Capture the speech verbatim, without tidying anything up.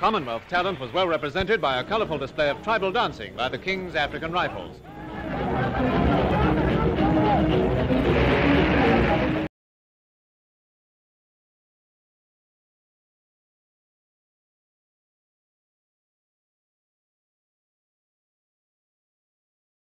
Commonwealth talent was well represented by a colourful display of tribal dancing by the King's African Rifles.